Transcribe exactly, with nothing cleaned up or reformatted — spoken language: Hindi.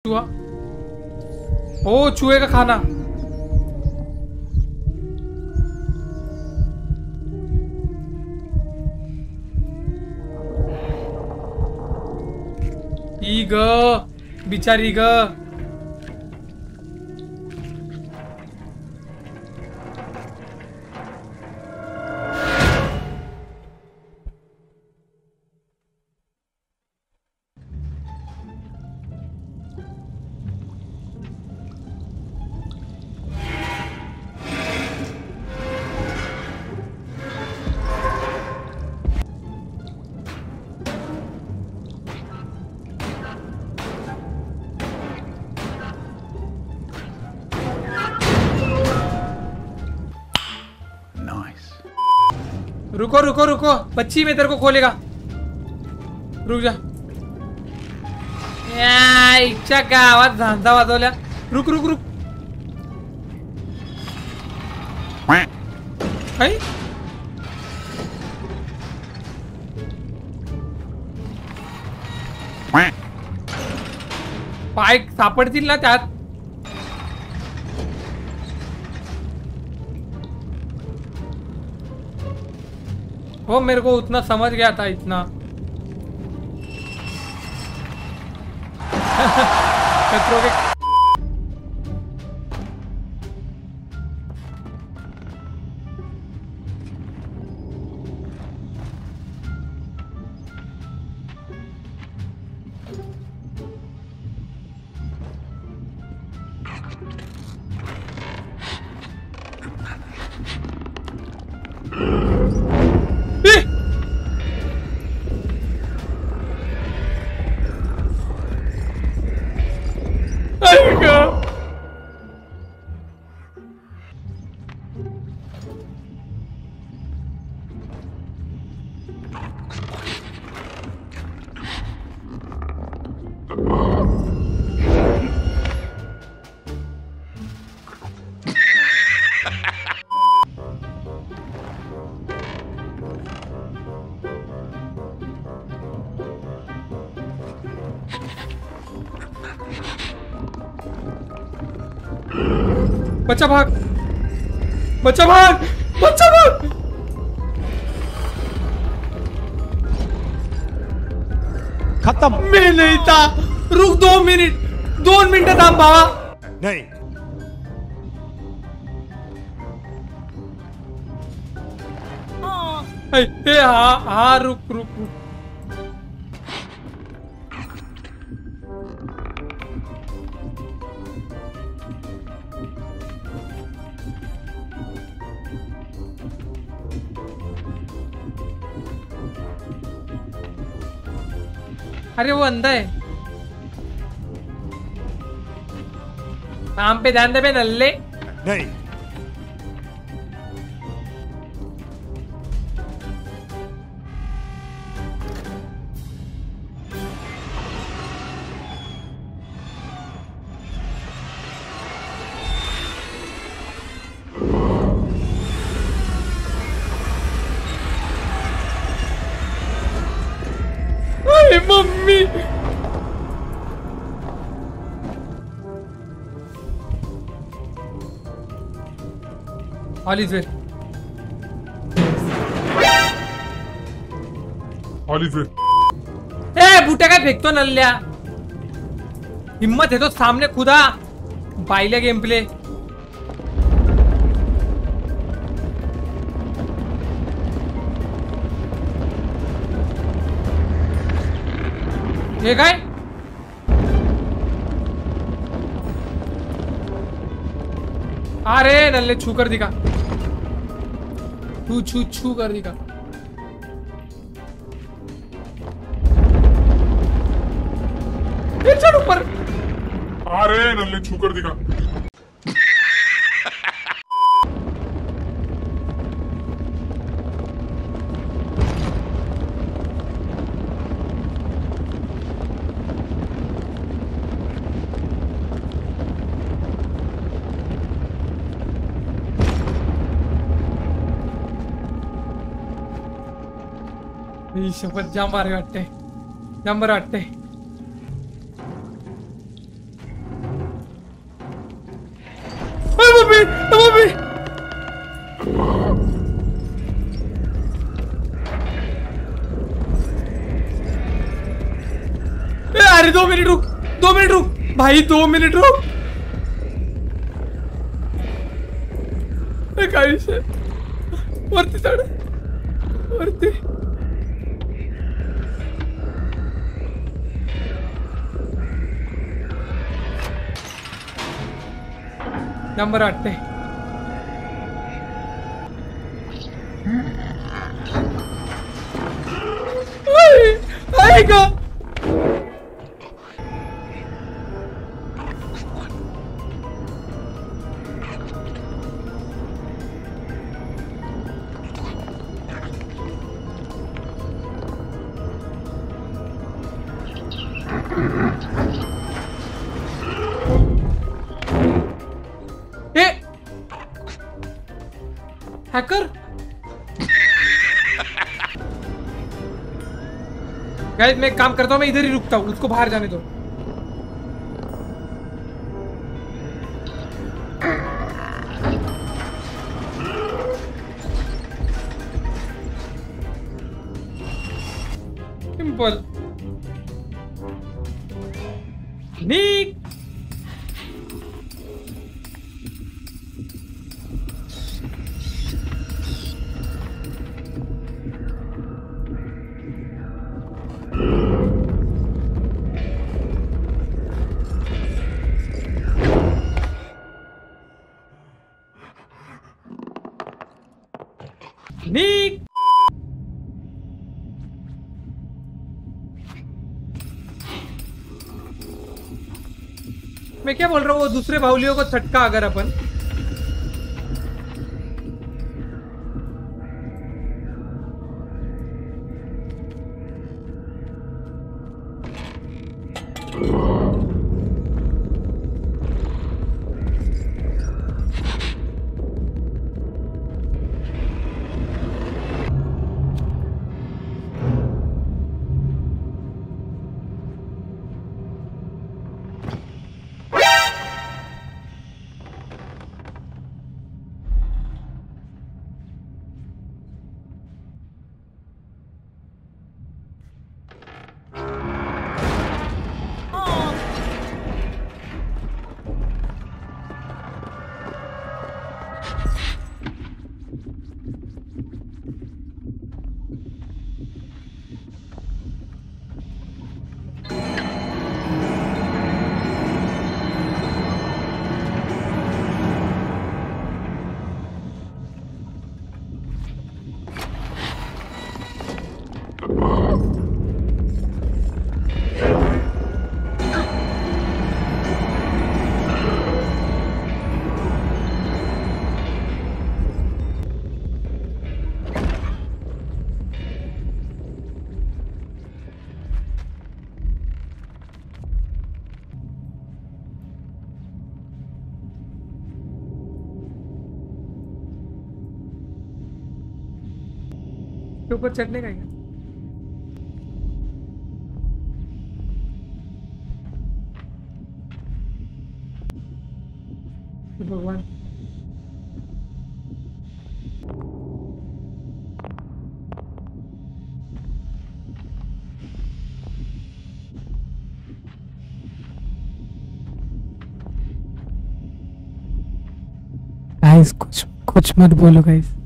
चूहा। ओ चूहे का खाना। ईग बिचारी ग। रुको रुको रुको, बच्ची में तेरे को खोलेगा। रुक जा। इच्छा का आवाज धांधा वाजवल्या। रुक रुक रुक। आई पाय सापडतील ना त्यात। वो मेरे को उतना समझ गया था इतना। कचरों के बच्चा भाग, बच्चा भाग, बच्चा भाग। खत्म। मैं नहीं था। रुक दो मिनट, दो मिनट था बाबा। नहीं ए, हाँ हाँ रुक रुक रुक। अरे वो अंधा है। काम पे ध्यान दे बे नल्ले। नहीं mummy all is well, all is well. ए बूटे काय फेकतो नल्ल्या। हिम्मत है तो सामने खुदा पाहिल्या गेम प्ले। हे काय अरे नल्ले छू कर दिखा, छू छू छू कर दिखा। चल ऊपर। अरे नल्ले छू कर दिखा। शपथ जाम भारी वाटते, जाम बरं वाटते। मम्मी मम्मी अरे दो मिनट रुक, दो मिनट रुक भाई, दो मिनट रुक। गाइस वरती चढ़, वरती नंबर आठ आएगा। हैकर गाइस, मैं एक काम करता हूँ, मैं इधर ही रुकता हूँ, उसको बाहर जाने दो। सिंपल नीक। नीक मैं क्या बोल रहा हूँ, वो दूसरे बाहुलियों को छटका अगर अपन के ऊपर चढ़ने का है। भगवान गाइस, कुछ कुछ मत बोलो गाइस।